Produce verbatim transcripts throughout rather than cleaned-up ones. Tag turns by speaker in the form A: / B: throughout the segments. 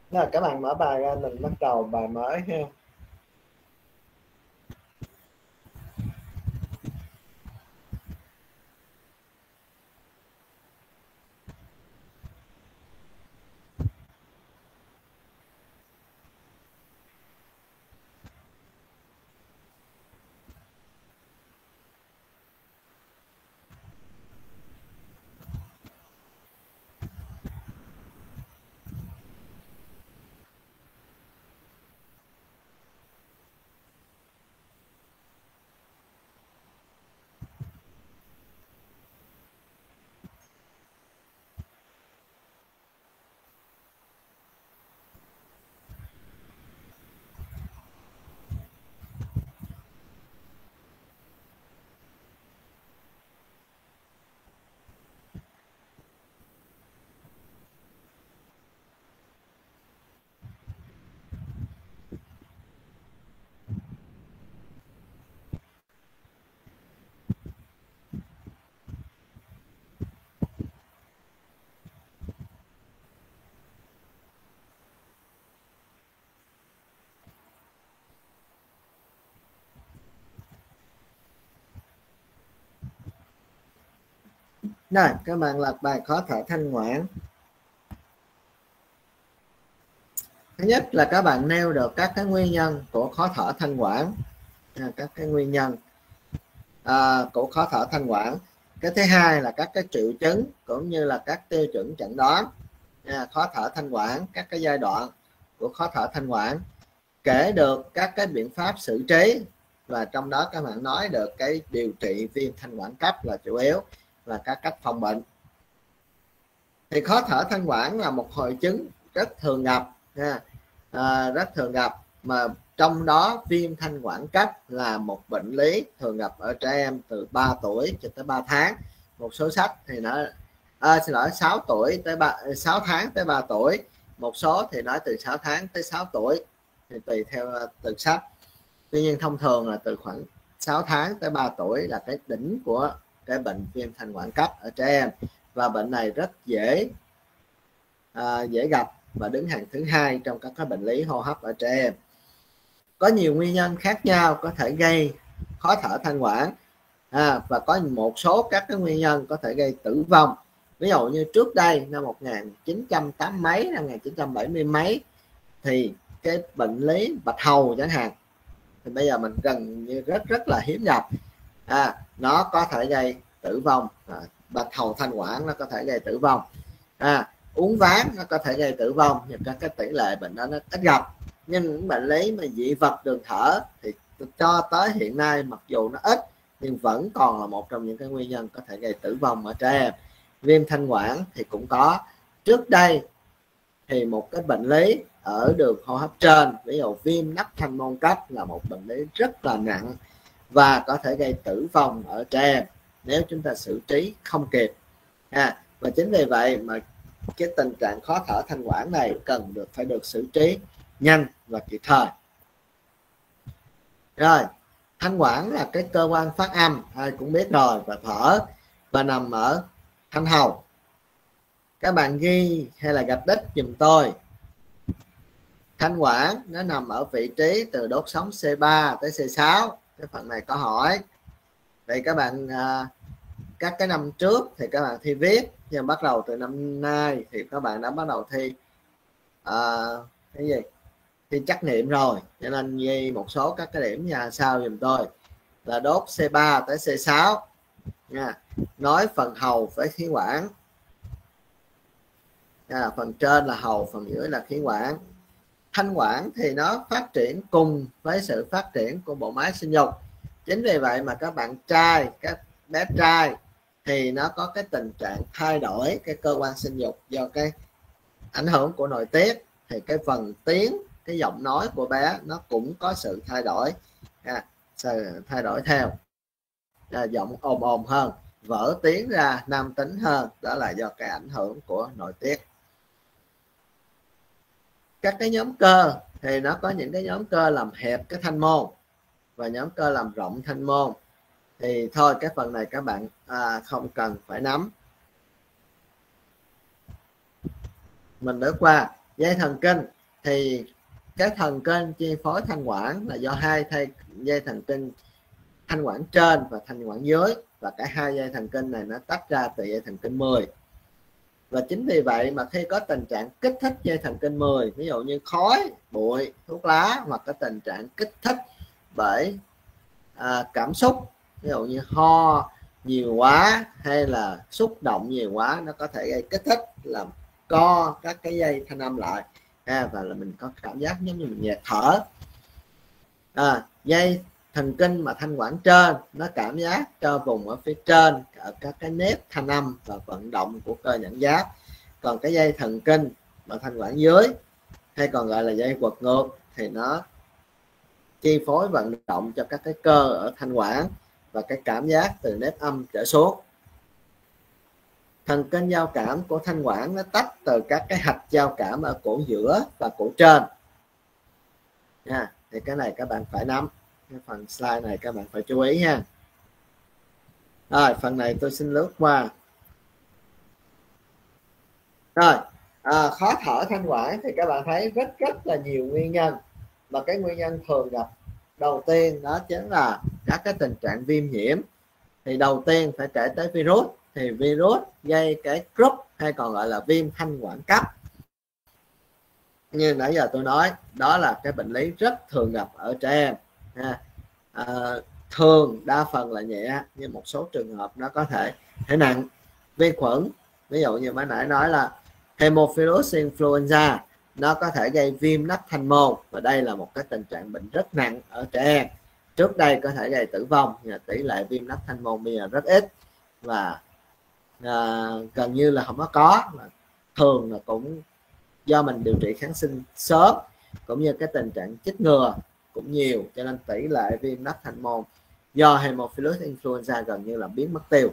A: Là các bạn mở bài ra, mình bắt đầu bài mới ha. Rồi các bạn lật bài khó thở thanh quản. Thứ nhất là các bạn nêu được các cái nguyên nhân của khó thở thanh quản, à, các cái nguyên nhân à, của khó thở thanh quản. Cái thứ hai là các cái triệu chứng cũng như là các tiêu chuẩn chẩn đoán à, khó thở thanh quản, các cái giai đoạn của khó thở thanh quản, kể được các cái biện pháp xử trí, và trong đó các bạn nói được cái điều trị viêm thanh quản cấp là chủ yếu, và các cách phòng bệnh. Thì khó thở thanh quản là một hội chứng rất thường gặp ha, à, rất thường gặp, mà trong đó viêm thanh quản cấp là một bệnh lý thường gặp ở trẻ em từ ba tuổi cho tới ba tháng. Một số sách thì nó à, xin lỗi sáu tuổi tới ba sáu tháng tới ba tuổi, một số thì nói từ sáu tháng tới sáu tuổi, thì tùy theo từng sách. Tuy nhiên thông thường là từ khoảng sáu tháng tới ba tuổi là cái đỉnh của cái bệnh viêm thanh quản cấp ở trẻ em, và bệnh này rất dễ à, dễ gặp và đứng hàng thứ hai trong các cái bệnh lý hô hấp ở trẻ em. Có nhiều nguyên nhân khác nhau có thể gây khó thở thanh quản, à, và có một số các cái nguyên nhân có thể gây tử vong. Ví dụ như trước đây năm một nghìn chín trăm tám mấy, năm một nghìn chín trăm bảy mươi mấy, thì cái bệnh lý bạch hầu chẳng hạn, thì bây giờ mình gần như rất rất là hiếm gặp, à, nó có thể gây tử vong. À, bạch hầu thanh quản nó có thể gây tử vong, à, uống ván nó có thể gây tử vong, nhưng các cái tỷ lệ bệnh đó nó ít gặp. Nhưng những bệnh lý mà dị vật đường thở thì cho tới hiện nay mặc dù nó ít nhưng vẫn còn là một trong những cái nguyên nhân có thể gây tử vong ở trẻ em. Viêm thanh quản thì cũng có. Trước đây thì một cái bệnh lý ở đường hô hấp trên, ví dụ viêm nắp thanh môn cấp, là một bệnh lý rất là nặng và có thể gây tử vong ở trẻ em nếu chúng ta xử trí không kịp, à, và chính vì vậy mà cái tình trạng khó thở thanh quản này cần được phải được xử trí nhanh và kịp thời. Rồi, thanh quản là cái cơ quan phát âm, ai cũng biết rồi, và thở và nằm ở thanh hầu. Các bạn ghi hay là gạch đích giùm tôi. Thanh quản nó nằm ở vị trí từ đốt sống C ba tới C sáu. Cái phần này có hỏi. Vậy các bạn à, các cái năm trước thì các bạn thi viết, nhưng bắt đầu từ năm nay thì các bạn đã bắt đầu thi à, cái gì thi trắc nghiệm rồi, cho nên ghi một số các cái điểm nhà sau giùm tôi là đốt C ba tới C sáu nha. Nói phần hầu với khí quản, à, phần trên là hầu, phần dưới là khí quản. Thanh quản thì nó phát triển cùng với sự phát triển của bộ máy sinh dục, chính vì vậy mà các bạn trai, các bé trai thì nó có cái tình trạng thay đổi cái cơ quan sinh dục do cái ảnh hưởng của nội tiết, thì cái phần tiếng, cái giọng nói của bé nó cũng có sự thay đổi, à, thay đổi theo, à, giọng ồm ồm hơn, vỡ tiếng ra nam tính hơn, đó là do cái ảnh hưởng của nội tiết. Các cái nhóm cơ thì nó có những cái nhóm cơ làm hẹp cái thanh môn và nhóm cơ làm rộng thanh môn, thì thôi cái phần này các bạn à, không cần phải nắm. Mình lướt qua. Dây thần kinh thì cái thần kinh chi phối thanh quản là do hai thay dây thần kinh thanh quản trên và thanh quản dưới, và cả hai dây thần kinh này nó tách ra từ dây thần kinh mười. Và chính vì vậy mà khi có tình trạng kích thích dây thần kinh mười, ví dụ như khói, bụi, thuốc lá, hoặc cái tình trạng kích thích bởi à, cảm xúc, ví dụ như ho nhiều quá hay là xúc động nhiều quá, nó có thể gây kích thích làm co các cái dây thanh âm lại, à, và là mình có cảm giác giống như mình nghẹt thở. À, dây thần kinh mà thanh quản trên nó cảm giác cho vùng ở phía trên ở các cái nếp thanh âm và vận động của cơ nhẫn giáp. Còn cái dây thần kinh mà thanh quản dưới, hay còn gọi là dây quật ngược, thì nó chi phối vận động cho các cái cơ ở thanh quản và cái cảm giác từ nếp âm trở xuống. Thần kinh giao cảm của thanh quản nó tách từ các cái hạch giao cảm ở cổ giữa và cổ trên. À, thì cái này các bạn phải nắm. Cái phần slide này các bạn phải chú ý ha. Rồi, phần này tôi xin lướt qua. Rồi, à, khó thở thanh quản thì các bạn thấy rất rất là nhiều nguyên nhân. Và cái nguyên nhân thường gặp đầu tiên đó chính là các cái tình trạng viêm nhiễm. Thì đầu tiên phải kể tới virus. Thì virus gây cái group hay còn gọi là viêm thanh quản cấp. Như nãy giờ tôi nói, đó là cái bệnh lý rất thường gặp ở trẻ em. À, à, thường đa phần là nhẹ, nhưng một số trường hợp nó có thể thể nặng. Vi khuẩn, ví dụ như mới nãy nói là Haemophilus influenza, nó có thể gây viêm nách thanh môn, và đây là một cái tình trạng bệnh rất nặng ở trẻ em. Trước đây có thể gây tử vong, nhưng tỷ lệ viêm nách thanh môn bây giờ rất ít, và à, gần như là không có có. Thường là cũng do mình điều trị kháng sinh sớm, cũng như cái tình trạng chích ngừa cũng nhiều, cho nên tỷ lệ viêm nách thanh môn do Haemophilus influenza gần như là biến mất tiêu.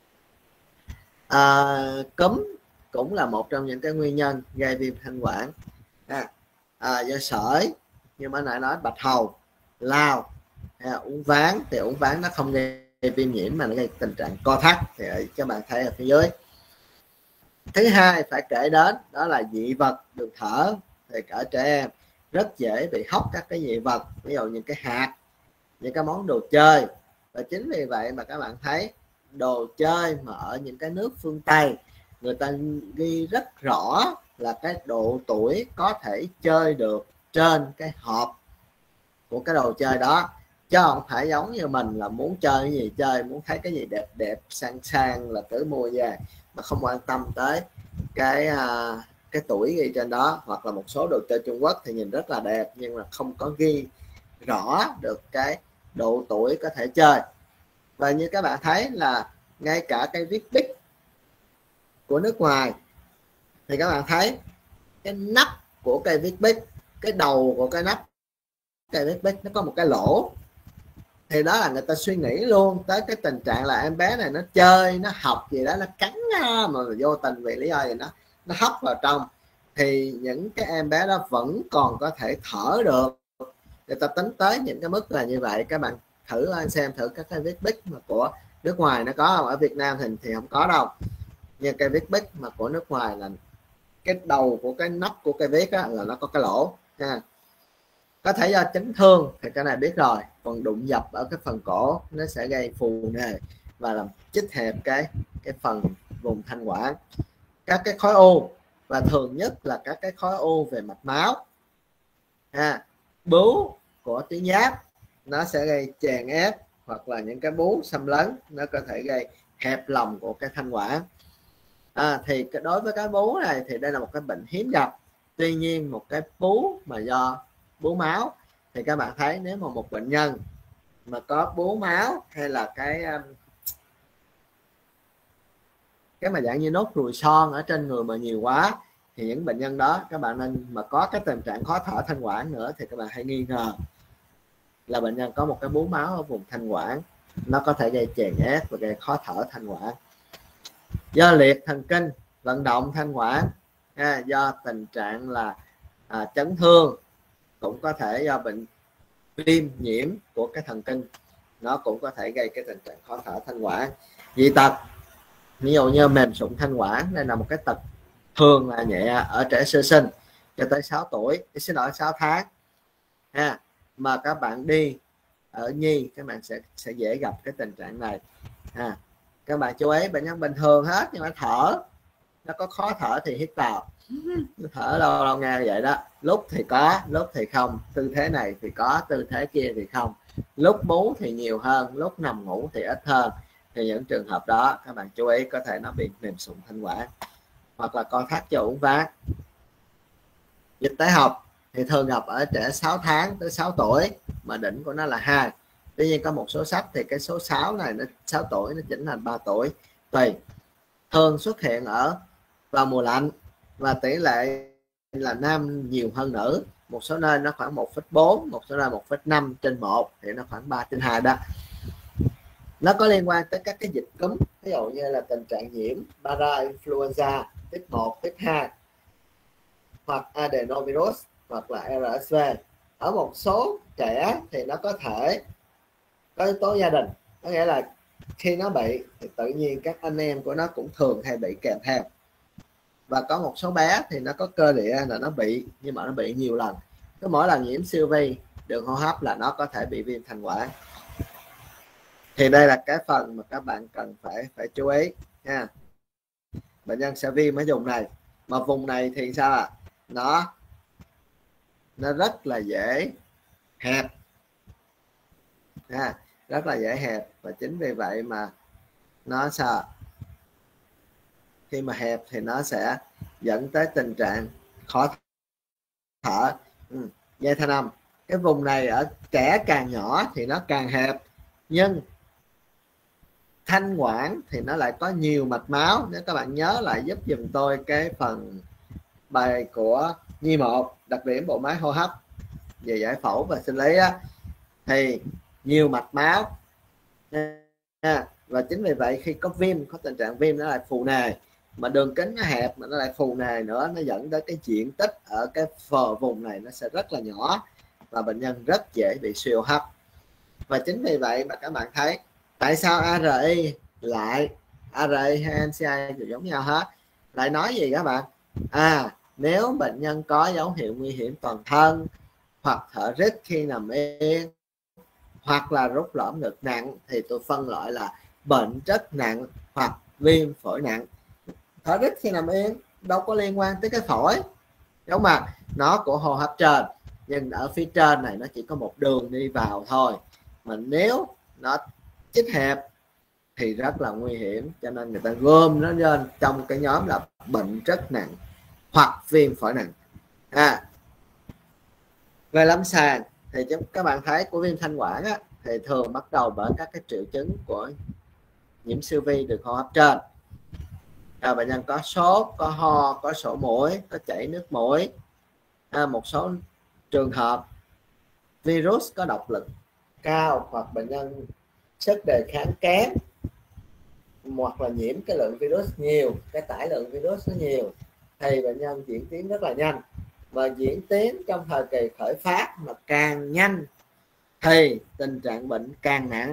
A: À, cúm cũng là một trong những cái nguyên nhân gây viêm thanh quản. À, à, do sởi, như mới nãy nói, bạch hầu, lao, à, uống ván, thì uống ván nó không gây viêm nhiễm mà nó gây tình trạng co thắt, thì các bạn thấy ở phía dưới. Thứ hai phải kể đến đó là dị vật đường thở. Thì ở trẻ em rất dễ bị hóc các cái dị vật, ví dụ như cái hạt, những cái món đồ chơi. Và chính vì vậy mà các bạn thấy đồ chơi mà ở những cái nước phương Tây, người ta ghi rất rõ là cái độ tuổi có thể chơi được trên cái hộp của cái đồ chơi đó, chứ không phải giống như mình là muốn chơi cái gì chơi, muốn thấy cái gì đẹp đẹp sang sang là cứ mua về, mà không quan tâm tới cái cái tuổi ghi trên đó. Hoặc là một số đồ chơi Trung Quốc thì nhìn rất là đẹp, nhưng mà không có ghi rõ được cái độ tuổi có thể chơi. Và như các bạn thấy là ngay cả cái viết bích của nước ngoài, thì các bạn thấy cái nắp của cây viết bích, cái đầu của cái nắp cây viết bích nó có một cái lỗ. Thì đó là người ta suy nghĩ luôn tới cái tình trạng là em bé này nó chơi, nó học gì đó, nó cắn mà vô tình vì lý do gì nó nó hấp vào trong, thì những cái em bé đó vẫn còn có thể thở được. Người ta tính tới những cái mức là như vậy. Các bạn thử xem thử các cái viết bích mà của nước ngoài nó có không, ở Việt Nam thì, thì không có đâu. Nhưng cây viết bích mà của nước ngoài là cái đầu của cái nắp của cây viết á, là nó có cái lỗ nha. Có thể do chấn thương thì cái này biết rồi, còn đụng dập ở cái phần cổ nó sẽ gây phù nề và làm chích hẹp cái cái phần vùng thanh quản. Các cái khối u, và thường nhất là các cái khối u về mạch máu, à, bướu của tuyến giáp nó sẽ gây chèn ép, hoặc là những cái bướu xâm lấn nó có thể gây hẹp lòng của cái thanh quản. À, thì đối với cái bướu này thì đây là một cái bệnh hiếm gặp. Tuy nhiên một cái bướu mà do bướu máu thì các bạn thấy nếu mà một bệnh nhân mà có bướu máu hay là cái cái mà dạng như nốt ruồi son ở trên người mà nhiều quá, thì những bệnh nhân đó các bạn nên mà có cái tình trạng khó thở thanh quản nữa thì các bạn hãy nghi ngờ là bệnh nhân có một cái bướu máu ở vùng thanh quản, nó có thể gây chèn ép và gây khó thở thanh quản. Do liệt thần kinh vận động thanh quản, à, do tình trạng là à, chấn thương, cũng có thể do bệnh viêm nhiễm của cái thần kinh, nó cũng có thể gây cái tình trạng khó thở thanh quản. Dị tật, ví dụ như mềm sụn thanh quản, đây là một cái tật thường là nhẹ ở trẻ sơ sinh, cho tới sáu tuổi, xin lỗi sáu tháng ha, mà các bạn đi ở nhi các bạn sẽ sẽ dễ gặp cái tình trạng này ha. Các bạn chú ý bệnh nhân bình thường hết nhưng mà thở nó có khó thở thì hít vào, thở lâu lâu nghe vậy đó, lúc thì có lúc thì không, tư thế này thì có tư thế kia thì không, lúc bú thì nhiều hơn, lúc nằm ngủ thì ít hơn. Thì những trường hợp đó các bạn chú ý có thể nó bị mềm sụn thanh quản hoặc là co thắt cho uốn ván. Dịch tễ học thì thường gặp ở trẻ sáu tháng tới sáu tuổi mà đỉnh của nó là hai. Tuy nhiên có một số sách thì cái số sáu này nó sáu tuổi nó chỉnh thành ba tuổi tùy. Thường xuất hiện ở vào mùa lạnh và tỷ lệ là nam nhiều hơn nữ. Một số nơi nó khoảng một phẩy bốn, một số nơi một phẩy năm trên một, thì nó khoảng ba trên hai đó. Nó có liên quan tới các cái dịch cúm, ví dụ như là tình trạng nhiễm parainfluenza tiếp một, tiếp hai hoặc adenovirus hoặc là rờ ét vê. Ở một số trẻ thì nó có thể có yếu tố gia đình, có nghĩa là khi nó bị thì tự nhiên các anh em của nó cũng thường hay bị kèm theo. Và có một số bé thì nó có cơ địa là nó bị, nhưng mà nó bị nhiều lần, cứ mỗi lần nhiễm siêu vi đường hô hấp là nó có thể bị viêm thanh quản. Thì đây là cái phần mà các bạn cần phải phải chú ý nha. Bệnh nhân sẽ viêm ở vùng này, mà vùng này thì sao ạ? Nó nó rất là dễ hẹp ha, rất là dễ hẹp, và chính vì vậy mà nó sao? Khi mà hẹp thì nó sẽ dẫn tới tình trạng khó thở. Ừ. Dây thanh âm, cái vùng này ở trẻ càng nhỏ thì nó càng hẹp, nhưng thanh quản thì nó lại có nhiều mạch máu. Nếu các bạn nhớ lại giúp dùm tôi cái phần bài của nhi một đặc điểm bộ máy hô hấp về giải phẫu và sinh lý á, thì nhiều mạch máu à, và chính vì vậy khi có viêm, có tình trạng viêm nó lại phù nề, mà đường kính nó hẹp mà nó lại phù nề nữa, nó dẫn tới cái diện tích ở cái phờ vùng này nó sẽ rất là nhỏ và bệnh nhân rất dễ bị suy hô hấp. Và chính vì vậy mà các bạn thấy tại sao a rờ i lại a rờ i hay em xê i đều giống nhau hết, lại nói gì các bạn? À, nếu bệnh nhân có dấu hiệu nguy hiểm toàn thân hoặc thở rít khi nằm yên hoặc là rút lõm ngực nặng thì tôi phân loại là bệnh rất nặng hoặc viêm phổi nặng. Thở rít khi nằm yên đâu có liên quan tới cái phổi, đúng mà nó của hô hấp trên, nhưng ở phía trên này nó chỉ có một đường đi vào thôi, mà nếu nó chích hẹp thì rất là nguy hiểm, cho nên người ta gom nó lên trong cái nhóm là bệnh rất nặng hoặc viêm phổi nặng. À, về lâm sàng thì các bạn thấy của viêm thanh quản á, thì thường bắt đầu bởi các cái triệu chứng của nhiễm siêu vi đường hô hấp trên. À, bệnh nhân có sốt, có ho, có sổ mũi, có chảy nước mũi. À, một số trường hợp virus có độc lực cao hoặc bệnh nhân sức đề kháng kém, hoặc là nhiễm cái lượng virus nhiều, cái tải lượng virus nó nhiều, thì bệnh nhân diễn tiến rất là nhanh, và diễn tiến trong thời kỳ khởi phát mà càng nhanh thì tình trạng bệnh càng nặng.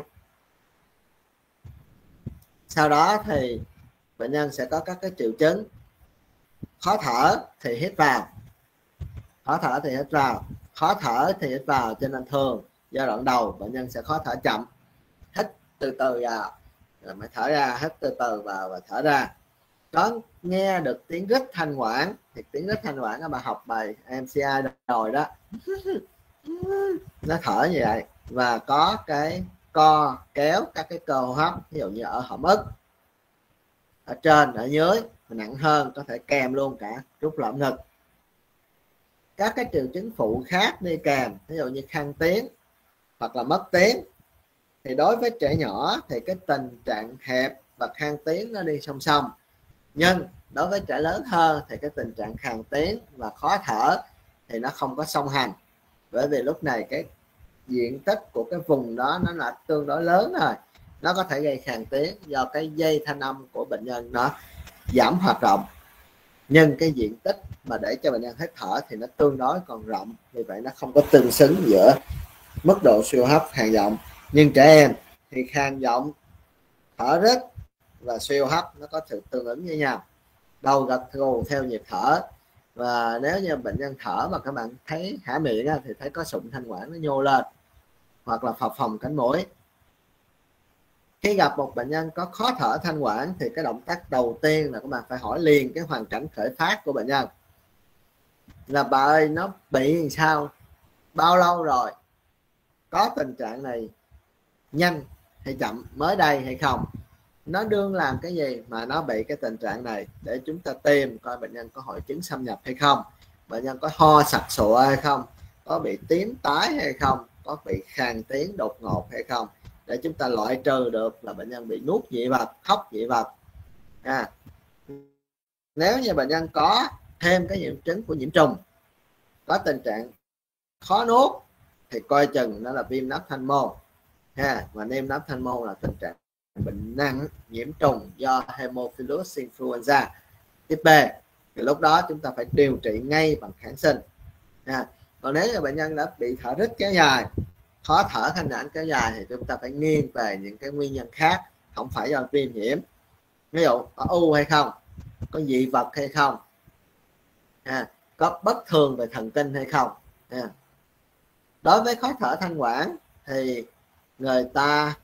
A: Sau đó thì bệnh nhân sẽ có các cái triệu chứng khó thở thì hít vào, khó thở thì hít vào, khó thở thì hít vào, cho nên thường giai đoạn đầu bệnh nhân sẽ khó thở chậm, hít từ từ vào rồi mới thở ra, hít từ từ vào và thở ra. Có nghe được tiếng rít thanh quản, thì tiếng rít thanh quản các bạn học bài em xê i rồi đó, nó thở như vậy, và có cái co kéo các cái cơ hô hấp, ví dụ như ở hõm ức, ở trên, ở dưới, nặng hơn có thể kèm luôn cả rút lõm ngực. Các cái triệu chứng phụ khác đi kèm, ví dụ như khang tiếng hoặc là mất tiếng, thì đối với trẻ nhỏ thì cái tình trạng hẹp và khang tiếng nó đi song song, nhưng đối với trẻ lớn hơn thì cái tình trạng khàn tiếng và khó thở thì nó không có song hành, bởi vì lúc này cái diện tích của cái vùng đó nó là tương đối lớn rồi, nó có thể gây khàn tiếng do cái dây thanh âm của bệnh nhân nó giảm hoạt động, nhưng cái diện tích mà để cho bệnh nhân hít thở thì nó tương đối còn rộng, vì vậy nó không có tương xứng giữa mức độ suy hô hấp khàn giọng. Nhưng trẻ em thì khàn giọng, thở rít và suy hô hấp nó có sự tương ứng với nhau, đầu gật gù theo nhịp thở, Và nếu như bệnh nhân thở mà các bạn thấy há miệng thì thấy có sụn thanh quản nó nhô lên hoặc là phập phồng cánh mũi. Khi gặp một bệnh nhân có khó thở thanh quản thì cái động tác đầu tiên là các bạn phải hỏi liền cái hoàn cảnh khởi phát của bệnh nhân, là bà ơi nó bị làm sao, bao lâu rồi, có tình trạng này nhanh hay chậm, mới đây hay không, nó đương làm cái gì mà nó bị cái tình trạng này, để chúng ta tìm coi bệnh nhân có hội chứng xâm nhập hay không, bệnh nhân có ho sặc sụa hay không, có bị tím tái hay không, có bị khàn tiếng đột ngột hay không, để chúng ta loại trừ được là bệnh nhân bị nuốt dị vật, hóc dị vật. À, nếu như bệnh nhân có thêm cái triệu chứng của nhiễm trùng, có tình trạng khó nuốt thì coi chừng nó là viêm nắp thanh môn ha. Và viêm nắp thanh môn là tình trạng bệnh nặng nhiễm trùng do Haemophilus influenza type B, thì lúc đó chúng ta phải điều trị ngay bằng kháng sinh ha. Còn nếu như bệnh nhân đã bị thở rít kéo dài, khó thở thanh quản kéo dài thì chúng ta phải nghiêng về những cái nguyên nhân khác, không phải do viêm nhiễm. Ví dụ có u hay không, có dị vật hay không, à, có bất thường về thần kinh hay không. À, đối với khó thở thanh quản thì người ta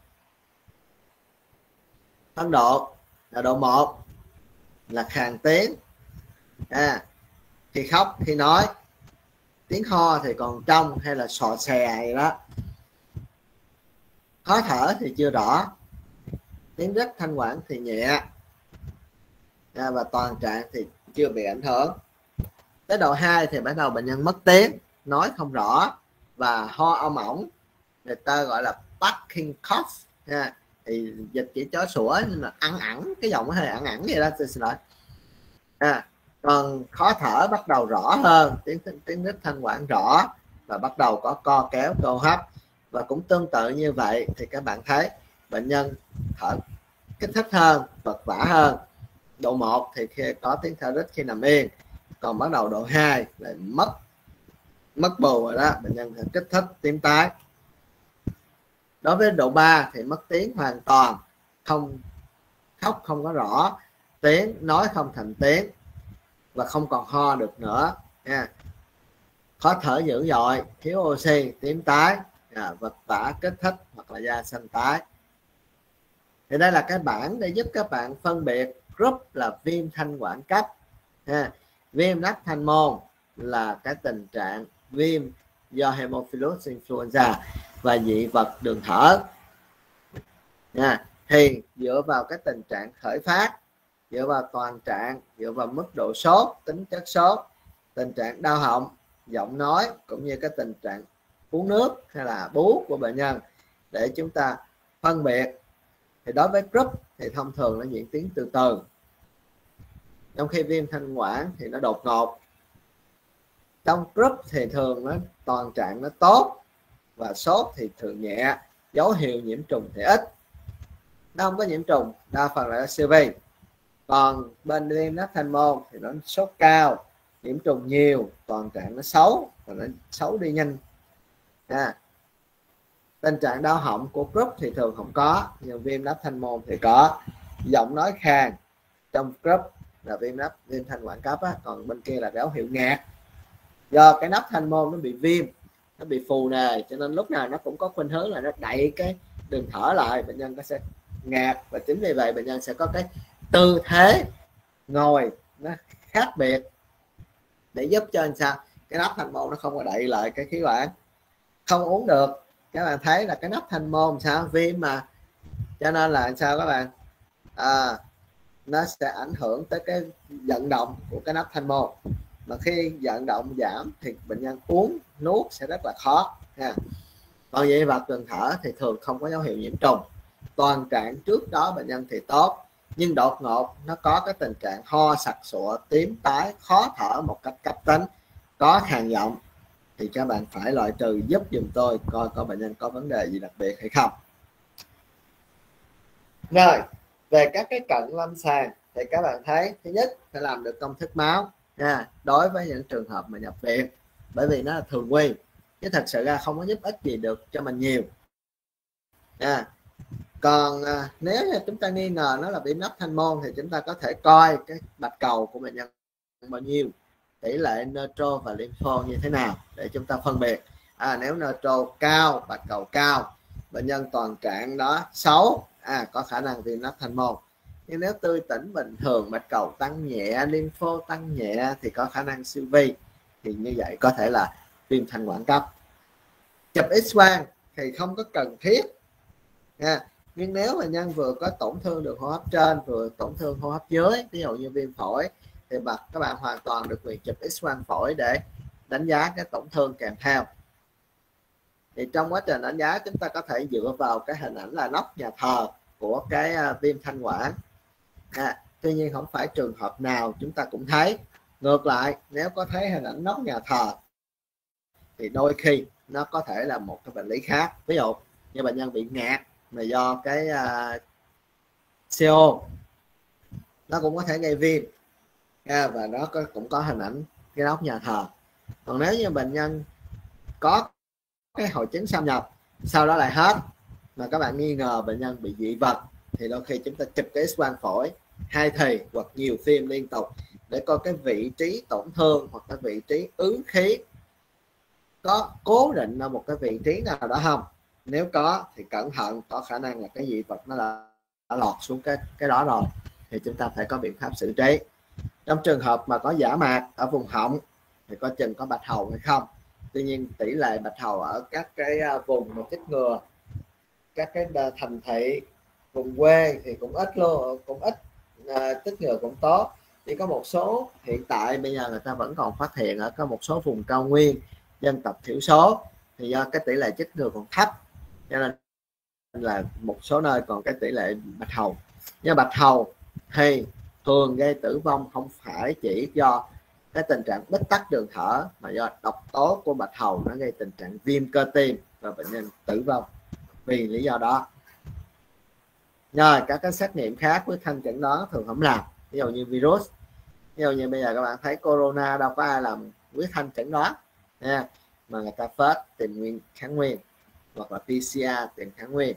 A: phân độ là độ một là khàn tiếng, à, khi khóc, khi nói, tiếng ho thì còn trong hay là sò xè gì đó. Khó thở thì chưa rõ, tiếng rít thanh quản thì nhẹ, à, và toàn trạng thì chưa bị ảnh hưởng. Tới độ hai thì bắt đầu bệnh nhân mất tiếng, nói không rõ và ho ong ỏng, người ta gọi là barking cough ha. Thì dịch chỉ chó sủa nhưng mà ăn ẳng, cái giọng nó hơi ẳng ẳng vậy đó, tôi xin lỗi. À, còn khó thở bắt đầu rõ hơn, tiếng tiếng rít thanh quản rõ và bắt đầu có co kéo cơ hấp. Và cũng tương tự như vậy thì các bạn thấy bệnh nhân thở kích thích hơn, vật vã hơn. Độ một thì khi có tiếng thở rít khi nằm yên, còn bắt đầu độ hai là mất mất bù rồi đó, bệnh nhân phải kích thích, tím tái. Đối với độ ba thì mất tiếng hoàn toàn, không khóc không có rõ tiếng, nói không thành tiếng và không còn ho được nữa nha. Khó thở dữ dội, thiếu oxy, tím tái, à, vật vã, kích thích hoặc là da xanh tái. Thì đây là cái bảng để giúp các bạn phân biệt group là viêm thanh quản cấp, ha. Viêm nắp thanh môn là cái tình trạng viêm do Haemophilus influenza và dị vật đường thở nha. Thì dựa vào cái tình trạng khởi phát, dựa vào toàn trạng, dựa vào mức độ sốt, tính chất sốt, tình trạng đau họng, giọng nói cũng như cái tình trạng uống nước hay là bú của bệnh nhân để chúng ta phân biệt. Thì đối với group thì thông thường nó diễn tiến từ từ, trong khi viêm thanh quản thì nó đột ngột. Trong group thì thường nó toàn trạng nó tốt và sốt thì thường nhẹ, dấu hiệu nhiễm trùng thì ít, nó không có nhiễm trùng, đa phần là siêu vi. Còn bên viêm nắp thanh môn thì nó sốt cao, nhiễm trùng nhiều, toàn trạng nó xấu và nó xấu đi nhanh. À, tình trạng đau họng của group thì thường không có, nhưng viêm nắp thanh môn thì có. Giọng nói khàn trong group là viêm nắp viêm thanh quản cấp á, còn bên kia là dấu hiệu ngạt, do cái nắp thanh môn nó bị viêm, nó bị phù nề, cho nên lúc nào nó cũng có khuynh hướng là nó đẩy cái đường thở lại, bệnh nhân có sẽ ngạt. Và chính vì vậy bệnh nhân sẽ có cái tư thế ngồi nó khác biệt để giúp cho làm sao cái nắp thanh môn nó không có đẩy lại cái khí quản, không uống được. Các bạn thấy là cái nắp thanh môn sao viêm mà, cho nên là sao các bạn, à, nó sẽ ảnh hưởng tới cái vận động của cái nắp thanh môn, mà khi vận động giảm thì bệnh nhân uống nuốt sẽ rất là khó ha. Còn dị vật đường thở thì thường không có dấu hiệu nhiễm trùng, toàn trạng trước đó bệnh nhân thì tốt, nhưng đột ngột nó có cái tình trạng ho sặc sụa, tím tái, khó thở một cách cấp tính, có khàn giọng, thì các bạn phải loại trừ giúp dùm tôi coi có bệnh nhân có vấn đề gì đặc biệt hay không. Rồi, về các cái cận lâm sàng thì các bạn thấy thứ nhất phải làm được công thức máu nha, đối với những trường hợp mà nhập viện, bởi vì nó là thường quy chứ thật sự ra không có giúp ích gì được cho mình nhiều. À, còn à, nếu như chúng ta nghi ngờ nó là viêm nắp thanh môn thì chúng ta có thể coi cái bạch cầu của bệnh nhân bao nhiêu, tỷ lệ neutro và lympho như thế nào để chúng ta phân biệt. À, nếu neutro cao, bạch cầu cao, bệnh nhân toàn trạng đó xấu, à, có khả năng viêm nắp thanh môn. Nhưng nếu tươi tỉnh bình thường, bạch cầu tăng nhẹ, lympho tăng nhẹ thì có khả năng siêu vi, thì như vậy có thể là viêm thanh quản cấp. Chụp X-quang thì không có cần thiết nha. Nhưng nếu bệnh nhân vừa có tổn thương đường hô hấp trên, vừa tổn thương hô hấp dưới, ví dụ như viêm phổi, thì các bạn hoàn toàn được quyền chụp X-quang phổi để đánh giá cái tổn thương kèm theo. Thì trong quá trình đánh giá, chúng ta có thể dựa vào cái hình ảnh là nóc nhà thờ của cái viêm thanh quản. À, tuy nhiên không phải trường hợp nào chúng ta cũng thấy. Ngược lại, nếu có thấy hình ảnh nóc nhà thờ thì đôi khi nó có thể là một cái bệnh lý khác. Ví dụ như bệnh nhân bị ngạt mà do cái uh, xê o, nó cũng có thể gây viêm, à, và nó có, cũng có hình ảnh cái nóc nhà thờ. Còn nếu như bệnh nhân có cái hội chứng xâm nhập sau đó lại hết, mà các bạn nghi ngờ bệnh nhân bị dị vật, thì đôi khi chúng ta chụp cái X-quang phổi hai thì hoặc nhiều phim liên tục để coi cái vị trí tổn thương hoặc cái vị trí ứ khí có cố định ở một cái vị trí nào đó không. Nếu có thì cẩn thận, có khả năng là cái dị vật nó đã, đã lọt xuống cái cái đó rồi, thì chúng ta phải có biện pháp xử trí. Trong trường hợp mà có giả mạc ở vùng họng thì có chừng có bạch hầu hay không. Tuy nhiên tỷ lệ bạch hầu ở các cái vùng mà chích ngừa, các cái thành thị, vùng quê thì cũng ít luôn, cũng ít, à, chích ngừa cũng tốt. Chỉ có một số, hiện tại bây giờ người ta vẫn còn phát hiện ở có một số vùng cao nguyên, dân tộc thiểu số, thì do cái tỷ lệ chích ngừa còn thấp, cho nên là một số nơi còn cái tỷ lệ bạch hầu. Nhưng bạch hầu thì thường gây tử vong không phải chỉ do cái tình trạng bít tắc đường thở, mà do độc tố của bạch hầu nó gây tình trạng viêm cơ tim và bệnh nhân tử vong vì lý do đó. Rồi các cái xét nghiệm khác với thanh chẩn đoán thường không làm, ví dụ như virus, ví dụ như bây giờ các bạn thấy corona đâu có ai làm với thanh chẩn đoán nha, mà người ta phết tìm nguyên kháng nguyên hoặc là pê xê rờ tìm kháng nguyên.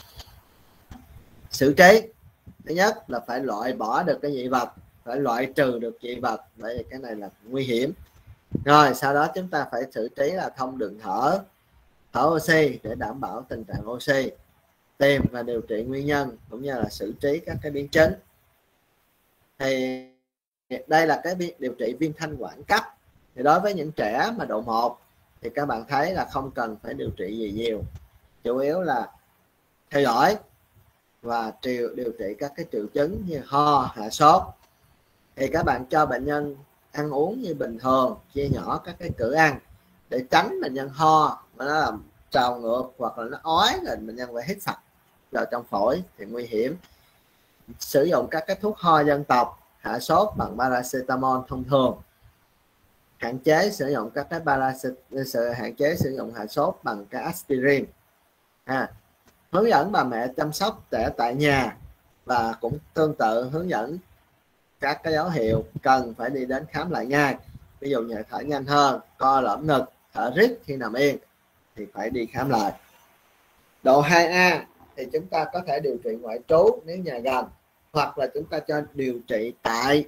A: Xử trí thứ nhất là phải loại bỏ được cái dị vật, phải loại trừ được dị vật, bởi vì cái này là nguy hiểm. Rồi sau đó chúng ta phải xử trí là thông đường thở, thở oxy để đảm bảo tình trạng oxy, tìm và điều trị nguyên nhân cũng như là xử trí các cái biến chứng. Thì đây là cái điều trị viêm thanh quản cấp. Thì đối với những trẻ mà độ một thì các bạn thấy là không cần phải điều trị gì nhiều, chủ yếu là theo dõi và điều, điều trị các cái triệu chứng như ho, hạ sốt. Thì các bạn cho bệnh nhân ăn uống như bình thường, chia nhỏ các cái cữ ăn để tránh bệnh nhân ho mà nó làm trào ngược hoặc là nó ói, là bệnh nhân phải hít sạch vào trong phổi thì nguy hiểm. Sử dụng các cái thuốc ho dân tộc, hạ sốt bằng paracetamol thông thường, hạn chế sử dụng các cái paracetamol, hạn chế sử dụng hạ sốt bằng cái aspirin. À, hướng dẫn bà mẹ chăm sóc trẻ tại nhà, và cũng tương tự hướng dẫn các cái dấu hiệu cần phải đi đến khám lại ngay. Ví dụ như thở nhanh hơn, co lõm ngực, thở rít khi nằm yên thì phải đi khám lại. Độ hai A thì chúng ta có thể điều trị ngoại trú nếu nhà gần, hoặc là chúng ta cho điều trị tại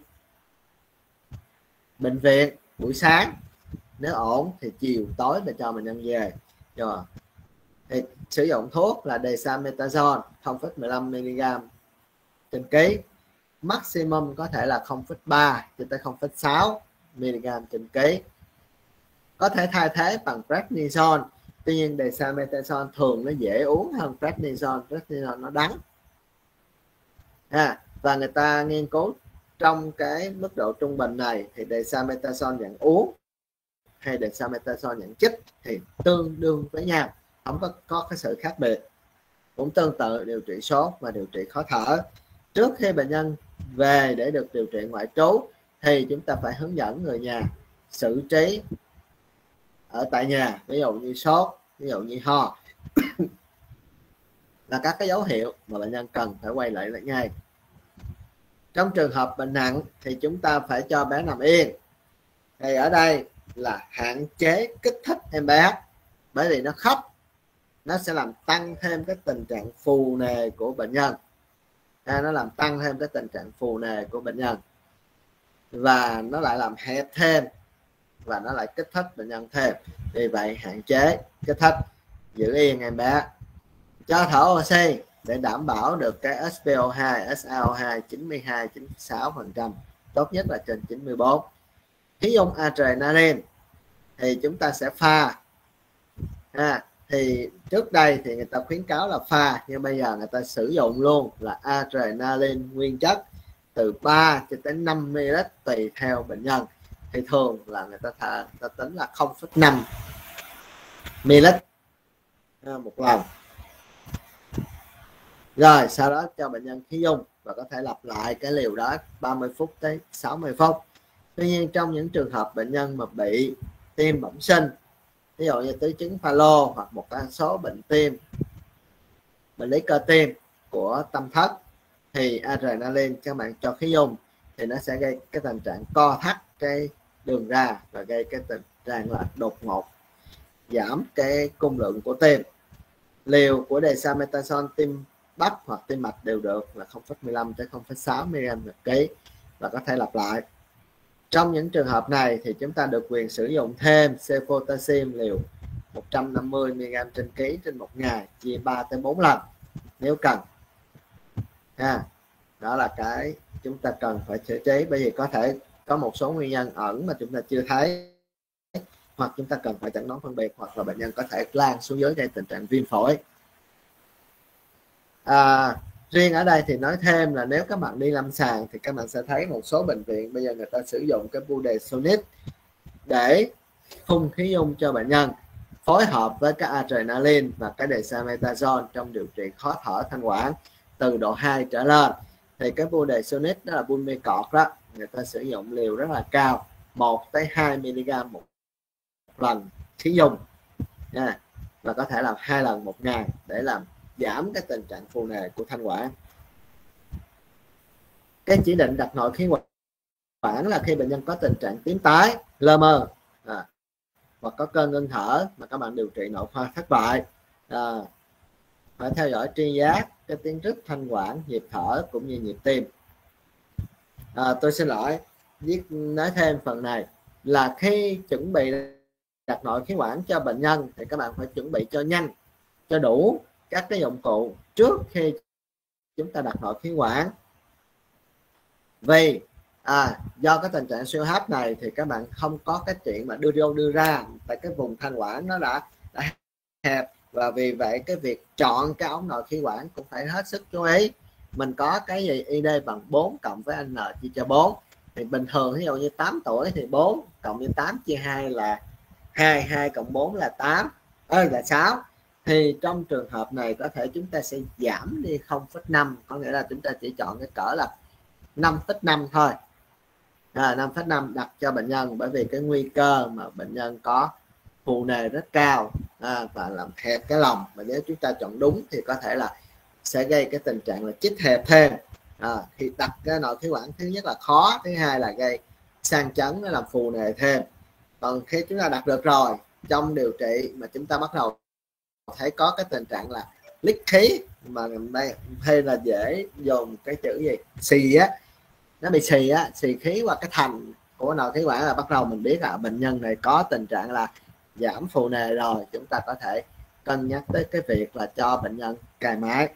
A: bệnh viện buổi sáng, nếu ổn thì chiều tối để cho bệnh nhân về. Rồi thì sử dụng thuốc là dexamethasone không phẩy mười lăm mi-li-gam trên ký, maximum có thể là không phẩy ba cho tới không phẩy sáu mi-li-gam trên ký. Có thể thay thế bằng prednisone, tuy nhiên dexamethasone thường nó dễ uống hơn prednisone, prednisone nó đắng. À, và người ta nghiên cứu trong cái mức độ trung bình này thì dexamethasone dạng uống hay dexamethasone dạng chích thì tương đương với nhau, không có có cái sự khác biệt. Cũng tương tự điều trị sốt và điều trị khó thở. Trước khi bệnh nhân về để được điều trị ngoại trú thì chúng ta phải hướng dẫn người nhà xử trí ở tại nhà, ví dụ như sốt, ví dụ như ho là các cái dấu hiệu mà bệnh nhân cần phải quay lại lại ngay. Trong trường hợp bệnh nặng thì chúng ta phải cho bé nằm yên. Thì ở đây là hạn chế kích thích em bé, bởi vì nó khóc nó sẽ làm tăng thêm cái tình trạng phù nề của bệnh nhân. À, nó làm tăng thêm cái tình trạng phù nề của bệnh nhân và nó lại làm hẹp thêm và nó lại kích thích bệnh nhân thêm. Vì vậy hạn chế kích thích, giữ yên em bé. Cho thở oxy để đảm bảo được cái ét pê o hai, ét a o hai chín mươi hai đến chín mươi sáu phần trăm, tốt nhất là trên chín mươi bốn. Khí dung adrenaline thì chúng ta sẽ pha. À, thì trước đây thì người ta khuyến cáo là pha, nhưng bây giờ người ta sử dụng luôn là adrenaline nguyên chất từ ba cho tới năm mi-li-lít tùy theo bệnh nhân. Thì thường là người ta, thả, người ta tính là không phẩy năm mi-li-lít một lần. Rồi sau đó cho bệnh nhân khí dung và có thể lặp lại cái liều đó ba mươi phút tới sáu mươi phút. Tuy nhiên trong những trường hợp bệnh nhân mà bị tim bẩm sinh, ví dụ như tứ chứng Fallot hoặc một số bệnh tim, bệnh lý cơ tim của tâm thất, thì adrenaline các bạn cho khí dung thì nó sẽ gây cái tình trạng co thắt cái đường ra và gây cái tình trạng là đột ngột giảm cái cung lượng của tim. Liều của dexamethasone tim bắp hoặc tim mạch đều được là không phẩy mười lăm tới không phẩy sáu mi-li-gam một ký và có thể lặp lại. Trong những trường hợp này thì chúng ta được quyền sử dụng thêm cefotaxime liều một trăm năm mươi mi-li-gam trên ký trên một ngày, chia ba tới bốn lần nếu cần. À, đó là cái chúng ta cần phải xử trí, bởi vì có thể có một số nguyên nhân ẩn mà chúng ta chưa thấy, hoặc chúng ta cần phải chẩn đoán phân biệt, hoặc là bệnh nhân có thể lan xuống dưới gây tình trạng viêm phổi. À, riêng ở đây thì nói thêm là nếu các bạn đi lâm sàng thì các bạn sẽ thấy một số bệnh viện bây giờ người ta sử dụng cái budesonide để phun khí dung cho bệnh nhân, phối hợp với cái adrenaline và cái dexamethasone trong điều trị khó thở thanh quản từ độ hai trở lên. Thì cái budesonide đó là Pulmicort đó, người ta sử dụng liều rất là cao, một tới hai mi-li-gam một lần khí dung nha, và có thể làm hai lần một ngày để làm giảm cái tình trạng phù nề của thanh quản. Cái chỉ định đặt nội khí quản là khi bệnh nhân có tình trạng tím tái, lơ mơ, à, hoặc có cơn ngưng thở mà các bạn điều trị nội khoa thất bại. À, phải theo dõi tri giác, cái tiếng rít thanh quản, nhịp thở cũng như nhịp tim. À, tôi xin lỗi viết nói thêm phần này là khi chuẩn bị đặt nội khí quản cho bệnh nhân thì các bạn phải chuẩn bị cho nhanh, cho đủ các cái dụng cụ trước khi chúng ta đặt nội khí quản. Vì à, do cái tình trạng siêu hấp này thì các bạn không có cái chuyện mà đưa vô đưa ra, tại cái vùng thanh quản nó đã, đã hẹp, và vì vậy cái việc chọn cái ống nội khí quản cũng phải hết sức chú ý. Mình có cái gì i đê bằng bốn cộng với n chia cho bốn, thì bình thường ví dụ như tám tuổi thì bốn cộng với tám chia hai là hai, hai cộng bốn là tám, ơi là sáu. Thì trong trường hợp này có thể chúng ta sẽ giảm đi không phẩy năm, có nghĩa là chúng ta chỉ chọn cái cỡ là năm phẩy năm thôi, à, năm phẩy năm đặt cho bệnh nhân, bởi vì cái nguy cơ mà bệnh nhân có phù nề rất cao, à, và làm hẹp cái lòng, mà nếu chúng ta chọn đúng thì có thể là sẽ gây cái tình trạng là chích hẹp thêm. À, thì đặt cái nội khí quản thứ nhất là khó, thứ hai là gây sang chấn, nó làm phù nề thêm. Còn khi chúng ta đặt được rồi, trong điều trị mà chúng ta bắt đầu thấy có cái tình trạng là lít khí, mà đây hay là dễ dùng cái chữ gì xì á, nó bị xì á, xì khí qua cái thành của nội khí quản, là bắt đầu mình biết là bệnh nhân này có tình trạng là giảm phù nề rồi. Chúng ta có thể cân nhắc tới cái việc là cho bệnh nhân cài máy.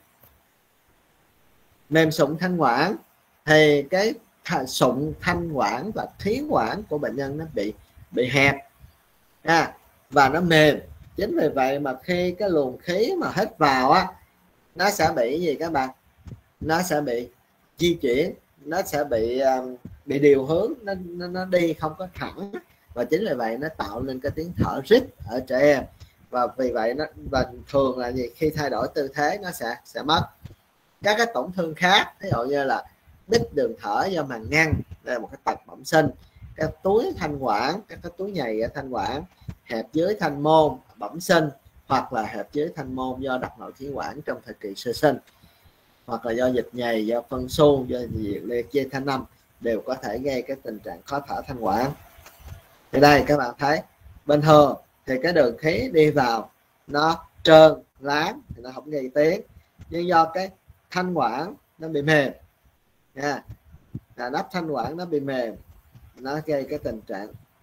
A: Mềm sụn thanh quản thì cái sụn thanh quản và khí quản của bệnh nhân nó bị bị hẹp, à, và nó mềm. Chính vì vậy mà khi cái luồng khí mà hít vào á, nó sẽ bị gì các bạn, nó sẽ bị di chuyển, nó sẽ bị bị điều hướng, nó, nó, nó đi không có thẳng, và chính vì vậy nó tạo nên cái tiếng thở rít ở trẻ em. Và vì vậy nó, và thường là gì, khi thay đổi tư thế nó sẽ sẽ mất. Các cái tổn thương khác ví dụ như là đứt đường thở do màng ngăn, đây là một cái tật bẩm sinh, cái túi thanh quản, các cái túi nhầy ở thanh quản, hẹp dưới thanh môn bẩm sinh, hoặc là hẹp dưới thanh môn do đặt nội khí quản trong thời kỳ sơ sinh, hoặc là do dịch nhầy, do phân xu, do liệt dây thanh âm, đều có thể gây cái tình trạng khó thở thanh quản. Thì đây các bạn thấy bình thường thì cái đường khí đi vào nó trơn láng thì nó không gây tiếng, nhưng do cái thanh quản nó bị mềm nha, là nắp thanh quản nó bị mềm, nó gây cái tình trạng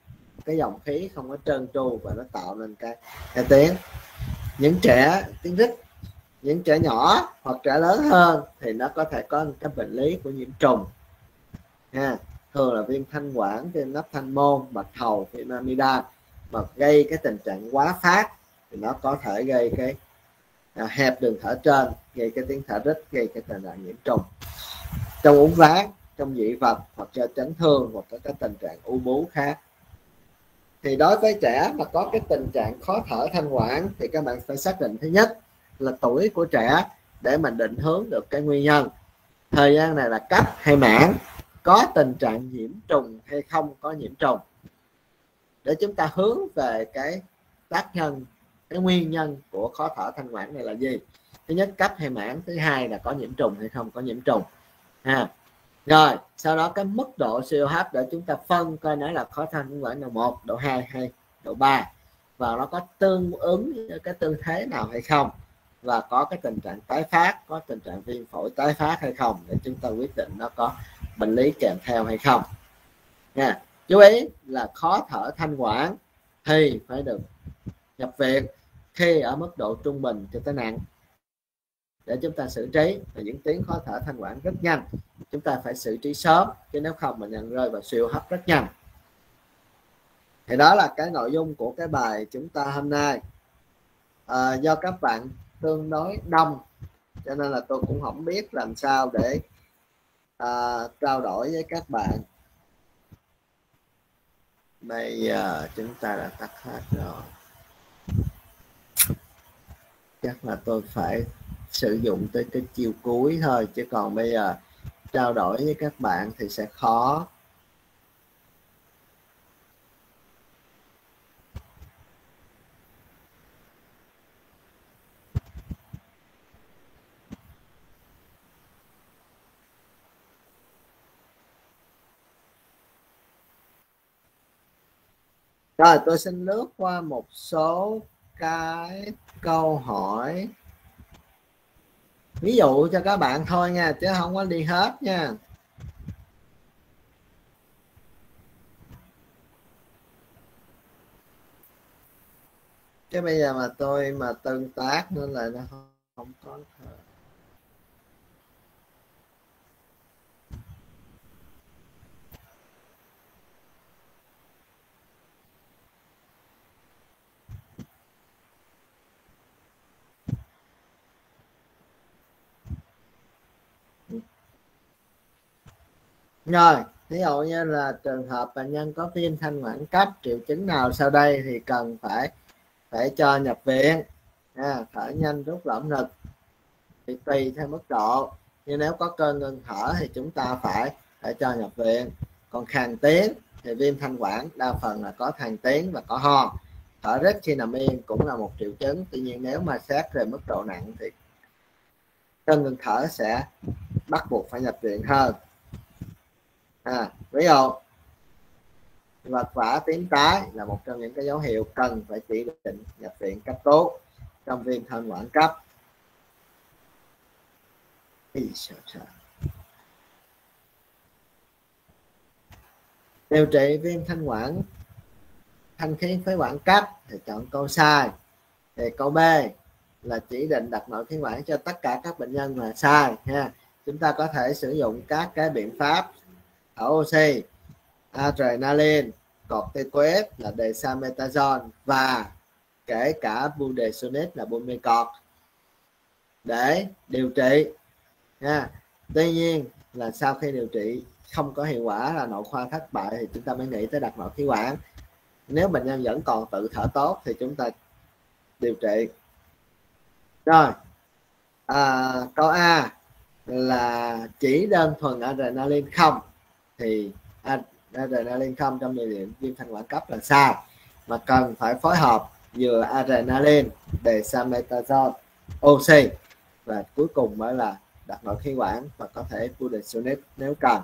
A: cái dòng khí không có trơn tru và nó tạo nên cái, cái tiếng. Những trẻ tiếng rít, những trẻ nhỏ hoặc trẻ lớn hơn thì nó có thể có cái bệnh lý của nhiễm trùng ha. Thường là viêm thanh quản, viêm nắp thanh môn, bạch hầu, viêm amidan, mà gây cái tình trạng quá phát thì nó có thể gây cái à, hẹp đường thở trên, gây cái tiếng thở rít, gây cái tình trạng nhiễm trùng. Trong uốn ván, trong dị vật hoặc do chấn thương hoặc có cái tình trạng u bú khác. Thì đối với trẻ mà có cái tình trạng khó thở thanh quản thì các bạn phải xác định thứ nhất là tuổi của trẻ để mình định hướng được cái nguyên nhân. Thời gian này là cấp hay mãn, có tình trạng nhiễm trùng hay không có nhiễm trùng, để chúng ta hướng về cái tác nhân, cái nguyên nhân của khó thở thanh quản này là gì. Thứ nhất cấp hay mãn, thứ hai là có nhiễm trùng hay không có nhiễm trùng ha. Rồi sau đó cái mức độ siêu hô hấp để chúng ta phân coi nó là khó thở thanh quản độ một, độ hai hay độ ba, và nó có tương ứng với cái tư thế nào hay không, và có cái tình trạng tái phát, có tình trạng viêm phổi tái phát hay không, để chúng ta quyết định nó có bệnh lý kèm theo hay không nha. Chú ý là khó thở thanh quản thì phải được nhập viện khi ở mức độ trung bình cho tới nặng để chúng ta xử trí. Và những tiếng khó thở thanh quản rất nhanh, chúng ta phải xử trí sớm, chứ nếu không bệnh nhân rơi vào siêu hấp rất nhanh. Thì đó là cái nội dung của cái bài chúng ta hôm nay. À, do các bạn tương đối đông cho nên là tôi cũng không biết làm sao để à, trao đổi với các bạn. Bây giờ chúng ta đã tắt hết rồi, chắc là tôi phải sử dụng tới cái chiều cuối thôi, chứ còn bây giờ trao đổi với các bạn thì sẽ khó. Rồi tôi xin lướt qua một số cái câu hỏi ví dụ cho các bạn thôi nha, chứ không có đi hết nha. Chứ bây giờ mà tôi mà tương tác nên là nó không, không có thời. Rồi, ví dụ như là trường hợp bệnh nhân có viêm thanh quản cấp, triệu chứng nào sau đây thì cần phải phải cho nhập viện. À, thở nhanh, rút lõm ngực thì tùy theo mức độ, nhưng nếu có cơn ngưng thở thì chúng ta phải phải cho nhập viện. Còn khàn tiếng thì viêm thanh quản đa phần là có khàn tiếng và có ho. Thở rít khi nằm yên cũng là một triệu chứng, tuy nhiên nếu mà xét về mức độ nặng thì cơn ngưng thở sẽ bắt buộc phải nhập viện hơn. À, ví dụ vật vã tím tái là một trong những cái dấu hiệu cần phải chỉ định nhập viện cấp cứu trong viêm thanh quản cấp. Điều trị viêm thanh quản thanh khí phế quản cấp thì chọn câu sai. Thì câu B là chỉ định đặt nội khí quản cho tất cả các bệnh nhân là sai ha. Chúng ta có thể sử dụng các cái biện pháp thở oxy, adrenaline, corticoid là dexamethasone và kể cả budesonide là bumecort để điều trị nha. Tuy nhiên là sau khi điều trị không có hiệu quả, là nội khoa thất bại, thì chúng ta mới nghĩ tới đặt nội khí quản. Nếu bệnh nhân vẫn còn tự thở tốt thì chúng ta điều trị. Rồi à, câu A là chỉ đơn thuần adrenaline không, thì adrenaline không trong điều trị viêm thanh quản cấp là sai, mà cần phải phối hợp vừa adrenaline, dexamethasone, oxy, và cuối cùng mới là đặt nội khí quản và có thể budesonide nếu cần.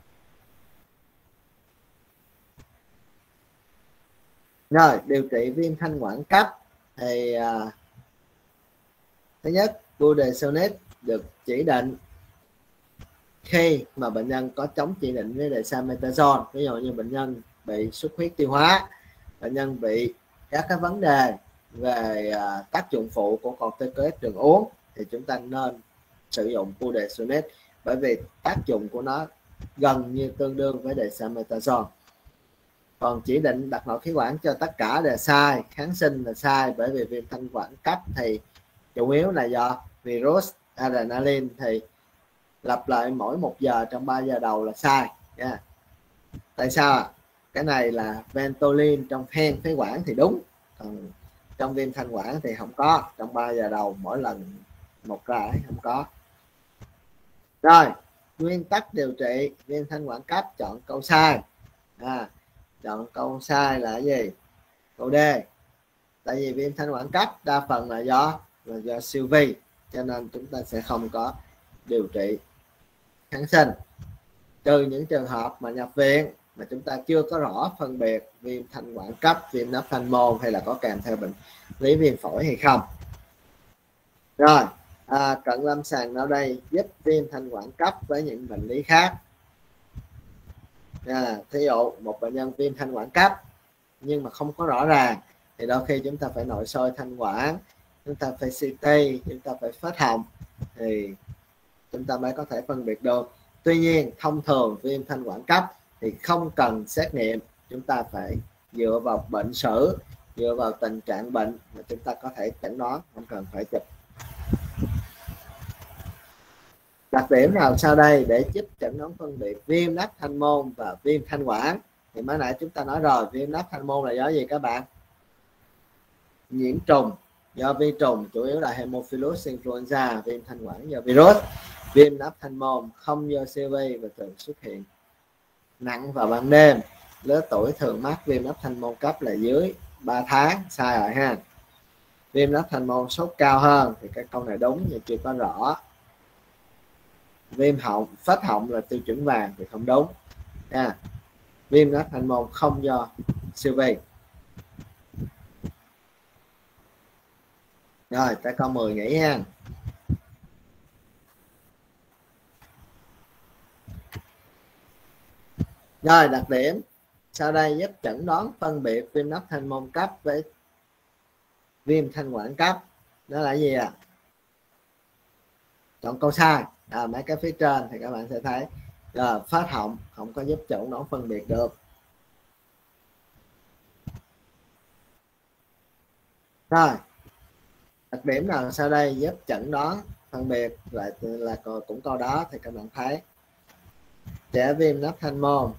A: Rồi điều trị viêm thanh quản cấp thì à, thứ nhất, budesonide được chỉ định khi mà bệnh nhân có chống chỉ định với dexamethasone. Ví dụ như bệnh nhân bị xuất huyết tiêu hóa bệnh nhân bị các cái vấn đề về uh, tác dụng phụ của corticoid đường uống thì chúng ta nên sử dụng budesonide, bởi vì tác dụng của nó gần như tương đương với dexamethasone. Còn chỉ định đặt nội khí quản cho tất cả đều sai, kháng sinh là sai, bởi vì viêm thanh quản cấp thì chủ yếu là do virus. Adrenaline thì lặp lại mỗi một giờ trong ba giờ đầu là sai nha. Tại sao? Cái này là Ventolin trong hen phế quản thì đúng, còn trong viêm thanh quản thì không có, trong ba giờ đầu mỗi lần một rải không có. Rồi, nguyên tắc điều trị viêm thanh quản cấp chọn câu sai. À, chọn câu sai là cái gì? Câu D. Tại vì viêm thanh quản cấp đa phần là do là do siêu vi, cho nên chúng ta sẽ không có điều trị kháng sinh, trừ những trường hợp mà nhập viện mà chúng ta chưa có rõ phân biệt viêm thanh quản cấp, viêm nắp thanh môn hay là có kèm theo bệnh lý viêm phổi hay không. Rồi, à, cận lâm sàng ở đây giúp viêm thanh quản cấp với những bệnh lý khác. À, thí dụ một bệnh nhân viêm thanh quản cấp nhưng mà không có rõ ràng thì đôi khi chúng ta phải nội soi thanh quản, chúng ta phải xê tê, chúng ta phải phết họng thì chúng ta mới có thể phân biệt được. Tuy nhiên thông thường viêm thanh quản cấp thì không cần xét nghiệm, chúng ta phải dựa vào bệnh sử, dựa vào tình trạng bệnh mà chúng ta có thể chẩn đoán, không cần phải chụp. Đặc điểm nào sau đây để giúp chẩn đoán phân biệt viêm nắp thanh môn và viêm thanh quản? Thì mới nãy chúng ta nói rồi, viêm nắp thanh môn là do gì các bạn? Nhiễm trùng do vi trùng, chủ yếu là Haemophilus influenza. Viêm thanh quản do virus. Viêm nắp thanh môn không do siêu vi và thường xuất hiện nặng vào ban đêm. Lứa tuổi thường mắc viêm nắp thanh môn cấp là dưới ba tháng. Sai rồi ha. Viêm nắp thanh môn sốt cao hơn thì cái câu này đúng nhưng chưa có rõ. Viêm họng, phết họng là tiêu chuẩn vàng thì không đúng nha. Viêm nắp thanh môn không do siêu vi. Rồi tới câu mười nghỉ ha. Rồi, đặc điểm sau đây giúp chẩn đoán phân biệt viêm nắp thanh môn cấp với viêm thanh quản cấp. Đó là gì ạ? À? Chọn câu sai. À, mấy cái phía trên thì các bạn sẽ thấy là phết họng không có giúp chẩn đoán phân biệt được. Rồi, đặc điểm nào sau đây giúp chẩn đoán phân biệt lại là cũng câu đó thì các bạn thấy trẻ viêm nắp thanh môn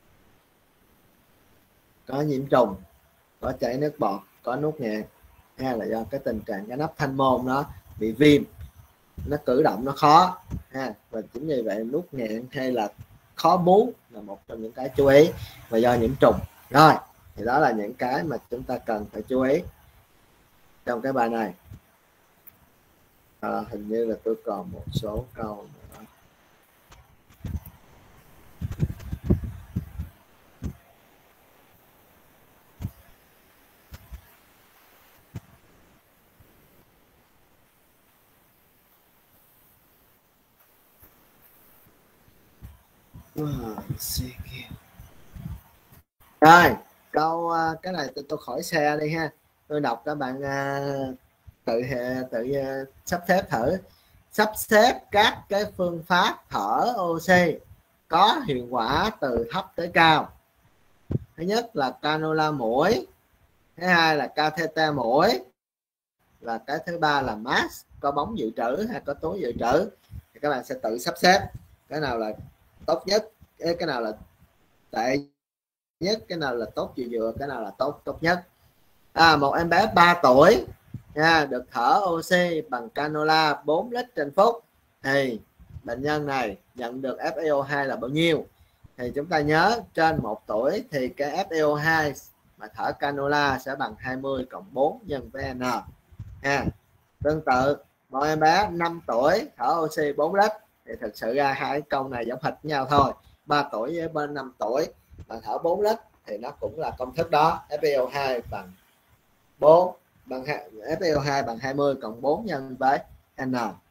A: có nhiễm trùng, có chảy nước bọt, có nuốt nghẹn, hay là do cái tình trạng cái nắp thanh môn nó bị viêm, nó cử động nó khó ha, và chính vì vậy nuốt nghẹn hay là khó bú là một trong những cái chú ý, và do nhiễm trùng. Rồi thì đó là những cái mà chúng ta cần phải chú ý trong cái bài này. À, hình như là tôi còn một số câu nữa. Rồi câu cái này tôi, tôi khỏi xe đi ha, tôi đọc các bạn tự tự sắp xếp thử. Sắp xếp các cái phương pháp thở oxy có hiệu quả từ thấp tới cao. Thứ nhất là cannula mũi, thứ hai là catheter mũi, và cái thứ ba là mask có bóng dự trữ hay có túi dự trữ. Thì các bạn sẽ tự sắp xếp cái nào là tốt nhất, cái nào là tệ nhất, cái nào là tốt vừa vừa, cái nào là tốt tốt nhất. À, một em bé ba tuổi nha, được thở oxy bằng cannula bốn lít trên phút, thì bệnh nhân này nhận được ép i ô hai là bao nhiêu? Thì chúng ta nhớ trên một tuổi thì cái ép i ô hai mà thở cannula sẽ bằng hai mươi cộng bốn nhân với n ha. Tương tự một em bé năm tuổi thở oxy bốn lít, thì thực sự ra hai câu này giống hệt nhau thôi. Ba tuổi với bên năm tuổi mà thở bốn lít thì nó cũng là công thức đó, ép i ô hai bằng bốn bằng ép i ô hai bằng hai mươi cộng bốn nhân với n.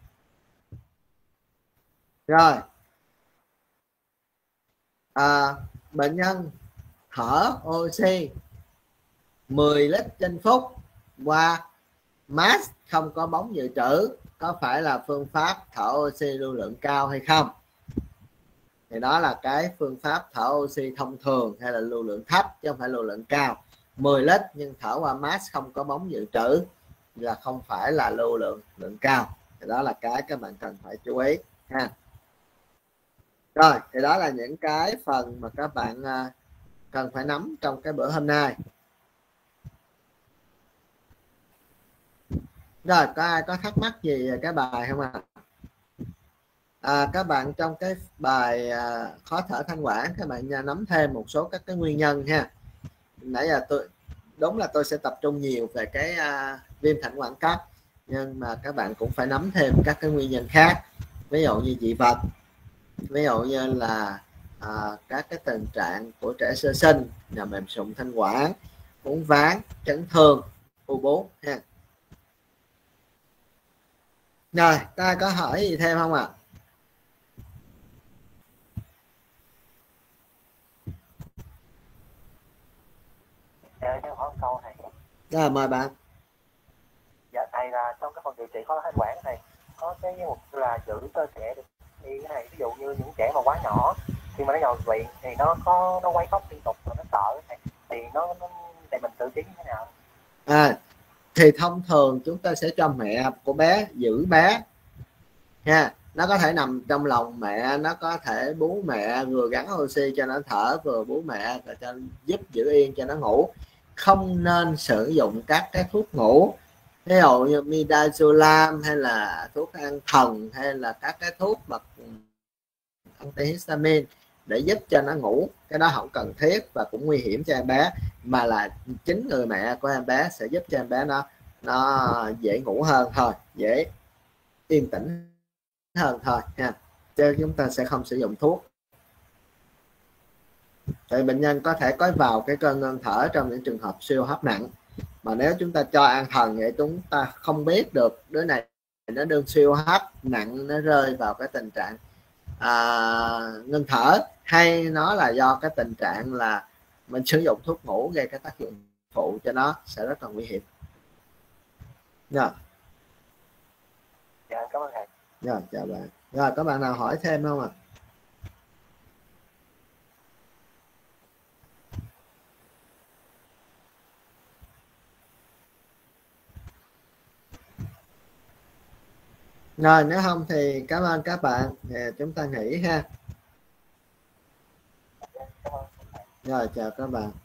A: Rồi à, bệnh nhân thở oxy mười lít trên phút qua mask không có bóng dự trữ có phải là phương pháp thở oxy lưu lượng cao hay không? Thì đó là cái phương pháp thở oxy thông thường hay là lưu lượng thấp chứ không phải lưu lượng cao. mười lít nhưng thở qua mask không có bóng dự trữ là không phải là lưu lượng lượng cao. Thì đó là cái các bạn cần phải chú ý ha. Rồi thì đó là những cái phần mà các bạn cần phải nắm trong cái bữa hôm nay. Rồi có ai có thắc mắc gì về cái bài không ạ? À? À, các bạn trong cái bài à, khó thở thanh quản các bạn nha, nắm thêm một số các cái nguyên nhân ha. Nãy giờ tôi đúng là tôi sẽ tập trung nhiều về cái à, viêm thanh quản cấp, nhưng mà các bạn cũng phải nắm thêm các cái nguyên nhân khác, ví dụ như dị vật, ví dụ như là à, các cái tình trạng của trẻ sơ sinh, là mềm sụn thanh quản, uốn ván, chấn thương, u bướu ha. Rồi ta có hỏi gì thêm không ạ? À?
B: Dạ, cho hỏi một câu này.
A: Rồi mời bạn.
B: Dạ thầy, là trong cái phần điều trị khó thở thanh quản này có cái mục là giữ cơ trẻ được thì cái này, ví dụ như những trẻ mà quá nhỏ khi mà nó vào viện thì nó có nó quấy khóc liên tục và nó sợ này, thì nó, nó thì mình xử trí như thế nào?
A: À, thì thông thường chúng ta sẽ cho mẹ của bé giữ bé nha, nó có thể nằm trong lòng mẹ, nó có thể bú mẹ vừa gắn oxy cho nó thở vừa bú mẹ và cho giúp giữ yên cho nó ngủ. Không nên sử dụng các cái thuốc ngủ, ví dụ như midazolam hay là thuốc an thần hay là các cái thuốc mà antihistamine để giúp cho nó ngủ. Cái đó không cần thiết và cũng nguy hiểm cho em bé, mà là chính người mẹ của em bé sẽ giúp cho em bé nó nó dễ ngủ hơn thôi, dễ yên tĩnh hơn thôi nha, chứ chúng ta sẽ không sử dụng thuốc. Tại bệnh nhân có thể có vào cái cơn ngưng thở trong những trường hợp siêu hấp nặng, mà nếu chúng ta cho an thần vậy chúng ta không biết được đứa này nó đương siêu hấp nặng, nó rơi vào cái tình trạng à, ngưng thở, hay nó là do cái tình trạng là mình sử dụng thuốc ngủ gây cái tác dụng phụ cho nó, sẽ rất là nguy hiểm. Rồi.
B: Dạ cảm ơn thầy.
A: Rồi chào bạn. Rồi có bạn nào hỏi thêm không ạ? À? Rồi nếu không thì cảm ơn các bạn, thì chúng ta nghỉ ha. Rồi chào các bạn.